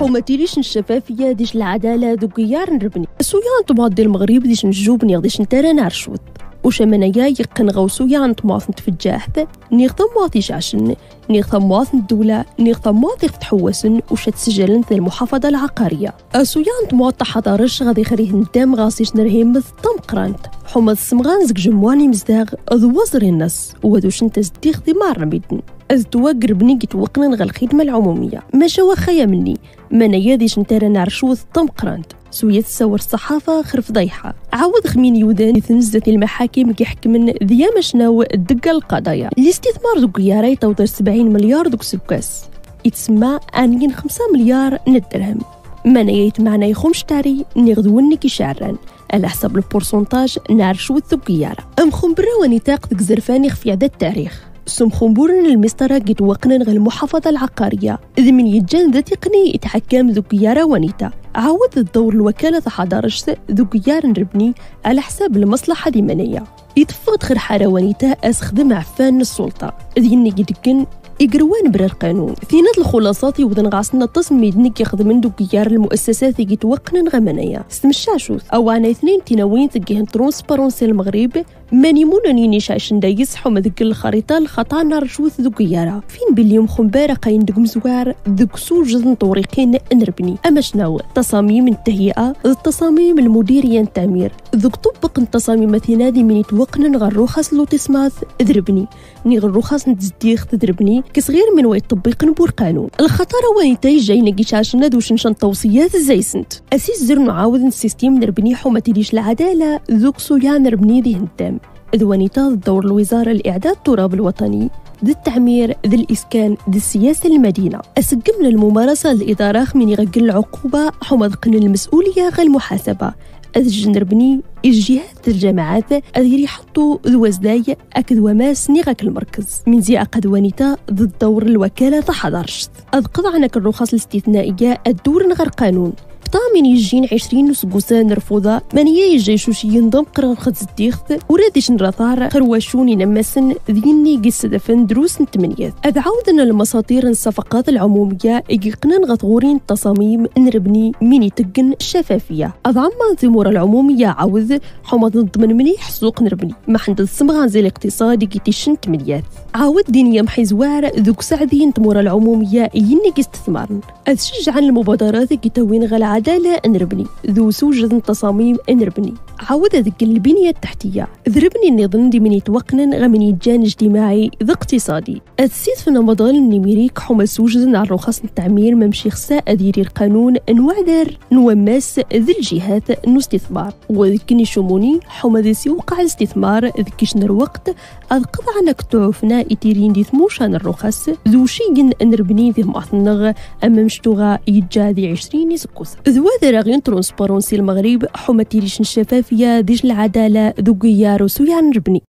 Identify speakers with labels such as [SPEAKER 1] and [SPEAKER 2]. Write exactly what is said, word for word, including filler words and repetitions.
[SPEAKER 1] حومتيليش الشفافية ديش العدالة ذو قيار نربني سويا تماضي المغرب ديش نجوبني غديش نتارا نعرشوت وشمنايا يقن غوسويا نتماثن تفجاحت نيغثم مواطيش عشن نيغثم مواطن الدولة نيغثم مواطي تحوسن وش تسجلن ذي المحافظة العقارية أسويا نتمواطا حضارش غادي خريه ندام غاسيش نرهيم طم قرانت حمد السمغان زك جمواني مزداغ ذو وزر الناس وذوش نتزديخ ذي مار ميدن أزدوا قربني قتوقنا غا الخدمة العمومية ما شوا خيا مني مانا ياديش نتارا نعرشو طم قرانت سوية تصور الصحافة خرف ضيحة عاود خمين يودان يتنزت المحاكم كيحكمن ذيا مشناو الدقة القضايا الاستثمار دوك ياري توضر سبعين مليار دوك سبكاس يتسمى انين خمسة مليار ندرهم مانا يتمعنا يخمش تاري نغدوني كي شعران على حسب البورسونتاج نعرشو الثقيارة ام خمبرا ونتاق ذك زرفاني خفي عدد التاريخ سم خنبورن المسطرة قد وقنن غير المحافظة العقارية إذ من يجان ذا تقني يتحكم ذو قيارة ونيتا عاود الدور الوكالة حضارش ذو قيار نربني على حساب المصلحة ديمانية يتفقد خير حارة ونيتا أسخدم عفان السلطة إذ يني قدكن إقروان برا القانون في ناد الخلاصات يوضن غاسنا تصم يدنك ياخذ من دو قيار المؤسسات يتوقنن غمانية استمشاشوث أو عنا اثنين تناوين تجيهن ترونسبارونسي المغرب ماني مونانيني شاشن دا يسحو مذك الخريطة الخطا نرشوث ذو قيارة فين باليوم خنبارة قاين دق مزوار ذوك سوجد طوريقين نربني أما شناو تصاميم التهيئة التصاميم المديرية التعمير ذوك طبق التصاميم ثنادي من يتوقنن غير رخص لوتسماث ذربني ني غير رخص نتزديخ تذربني كصغير من وين تطبيق نبور قانون الخطر وين تيجي نجي شاشنا دوش نشان توصيات زي سنت أسيس زر نعاود السيستيم نربني حومتيليش العدالة ذوك سويا نربني ذي هندام ذوانيتا دور الوزارة لإعداد التراب الوطني ذي التعمير ذي الإسكان ذي السياسة المدينة أسقم للممارسة الإدارة من يغقل العقوبة حمد قن المسؤولية غير المحاسبة أذ نربني الجهات الجامعات أذ يحطوا ذو وزداي أكذ وماس نيغاك المركز من زي أقد ونيتا ضد دور الوكالة حضرشت أذ قضعناك الرخص الاستثنائية الدور غير قانون طامن يجين عشرين نسقوسان نرفوضا من يجي شوشي ينضم قرن خدز الديخت ورادش نرثار خرواشوني نمسن ذيني قس دفن دروس نتمنيات أذ عودنا المساطير الصفقات العمومية يقنن غثغورين التصاميم نربني ميني تقن الشفافية أذ عما ثمور العمومية عوذ حمض نضمن منيح سوق نربني ما حند السمغان زي الاقتصاد يتشن تمنيات عاود دين يمحي زوار ذوك سعدين تمور العمومية يني استثمارن أذ شجع عن المبادرات كتوين غلا عدالة نربني ذو سوجد تصاميم نربني عاود ذك البنية التحتية ذربني النظام دي من يتوقنن غمن يجان اجتماعي ذو اقتصادي السيد في نمضان النميريك حما سوجد على رخص التعمير ممشي خساء أدير القانون نوعدر نوماس ذي الجهات نو استثمار وذكني شموني حما ذي سيوقع الاستثمار ذكيش الوقت أذ قطعنا كتعوفنا إتيرين دي ثموشان الرخص ذو شيء نربني ذي مأثنغ أما مشتوغا يجا ذي عشرين سكوث ذو ذراغين ترونسبارونسي المغرب حما تيريش الشفافية ديش العدالة ذو قيار وسويا نربني